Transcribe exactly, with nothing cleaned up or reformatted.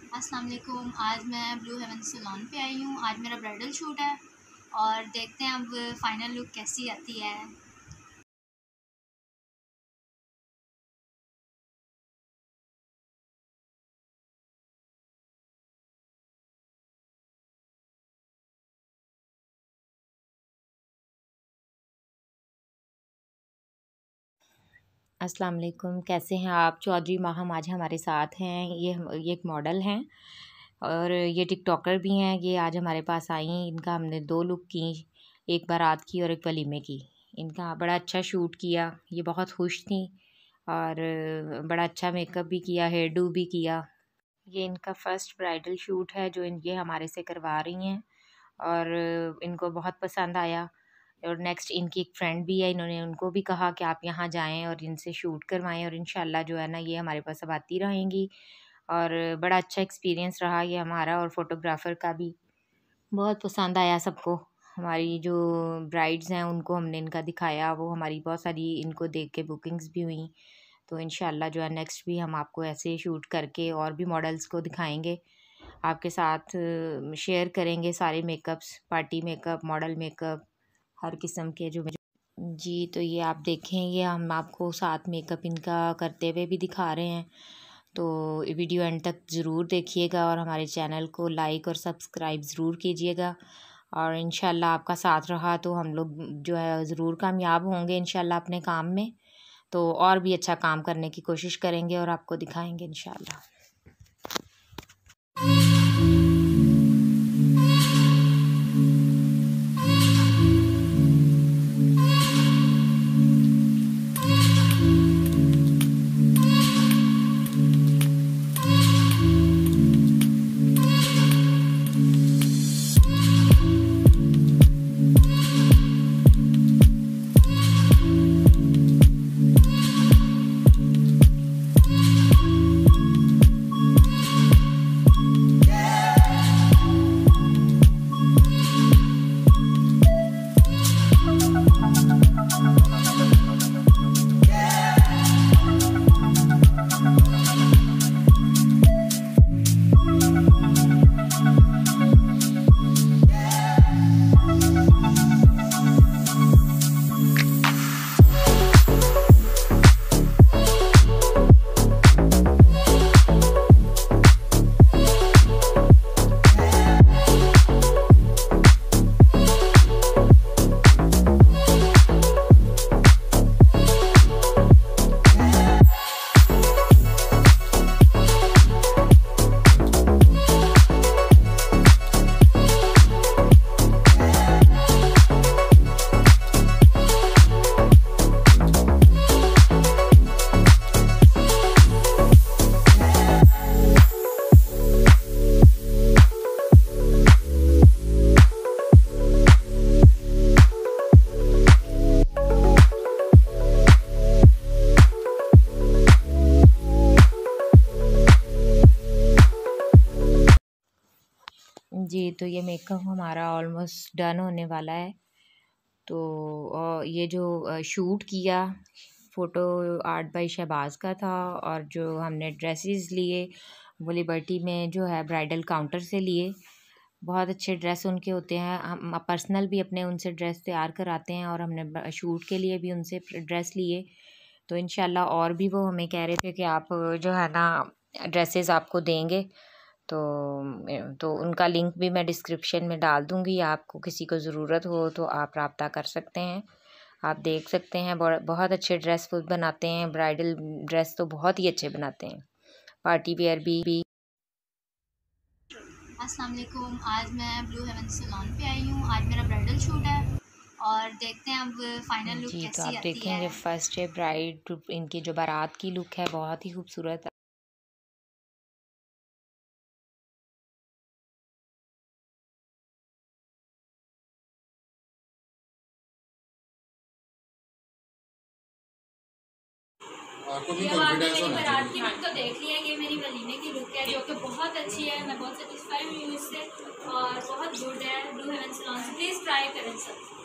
अस्सलाम वालेकुम। आज मैं ब्लू हेवन सैलून पे आई हूँ। आज मेरा ब्राइडल शूट है और देखते हैं अब फाइनल लुक कैसी आती है। अस्सलाम वालेकुम, कैसे हैं आप? चौधरी माहम आज हमारे साथ हैं। ये ये एक मॉडल हैं और ये टिकटॉकर भी हैं। ये आज हमारे पास आई। इनका हमने दो लुक की, एक बारात की और एक वलीमे की। इनका बड़ा अच्छा शूट किया, ये बहुत खुश थी और बड़ा अच्छा मेकअप भी किया, हेयर डू भी किया। ये इनका फर्स्ट ब्राइडल शूट है जो इन ये हमारे से करवा रही हैं और इनको बहुत पसंद आया। और नेक्स्ट इनकी एक फ्रेंड भी है, इन्होंने उनको भी कहा कि आप यहाँ जाएं और इनसे शूट करवाएं और इंशाल्लाह जो है ना ये हमारे पास अब आती रहेंगी। और बड़ा अच्छा एक्सपीरियंस रहा ये हमारा, और फोटोग्राफ़र का भी बहुत पसंद आया सबको। हमारी जो ब्राइड्स हैं उनको हमने इनका दिखाया, वो हमारी बहुत सारी इनको देख के बुकिंग्स भी हुई। तो इंशाल्लाह जो है नेक्स्ट भी हम आपको ऐसे शूट करके और भी मॉडल्स को दिखाएंगे, आपके साथ शेयर करेंगे सारे makeups, party makeup, model makeup, हर किस्म के जो जी। तो ये आप देखें, ये हम आपको साथ मेकअप इनका करते हुए भी दिखा रहे हैं। तो वीडियो एंड तक ज़रूर देखिएगा और हमारे चैनल को लाइक और सब्सक्राइब ज़रूर कीजिएगा। और इंशाल्लाह आपका साथ रहा तो हम लोग जो है ज़रूर कामयाब होंगे इंशाल्लाह अपने काम में। तो और भी अच्छा काम करने की कोशिश करेंगे और आपको दिखाएंगे इंशाल्लाह। जी, तो ये मेकअप हमारा ऑलमोस्ट डन होने वाला है। तो ये जो शूट किया फ़ोटो आर्ट बाय शहबाज़ का था, और जो हमने ड्रेसेस लिए वो लिबर्टी में जो है ब्राइडल काउंटर से लिए। बहुत अच्छे ड्रेस उनके होते हैं, हम पर्सनल भी अपने उनसे ड्रेस तैयार कराते हैं और हमने शूट के लिए भी उनसे ड्रेस लिए। तो इंशाल्लाह और भी वो हमें कह रहे थे कि आप जो है ना ड्रेसेस आपको देंगे। तो तो उनका लिंक भी मैं डिस्क्रिप्शन में डाल दूँगी, आपको किसी को ज़रूरत हो तो आप रब्ता कर सकते हैं। आप देख सकते हैं बहुत अच्छे ड्रेस वो बनाते हैं, ब्राइडल ड्रेस तो बहुत ही अच्छे बनाते हैं, पार्टी वेयर भी, भी। अस्सलाम वालेकुम। आज मैं ब्लू हेवन सैलून पे आई हूँ। आज मेरा ब्राइडल शूट है और देखते हैं अब फाइनल लुक जी। कैसी तो आप आती देखें है। ये फर्स्ट है ब्राइड, इनकी जो बारात की लुक है बहुत ही खूबसूरत है। ये अब आपने मेरी बारात की लुक तो देख ली है, ये मेरी वलीमे की लुक है जो कि बहुत अच्छी है। मैं बहुत सेटिस्फाई हुई हूँ इससे और बहुत गुड है। ब्लू हेवन सैलून से प्लीज़ ट्राई करें सब।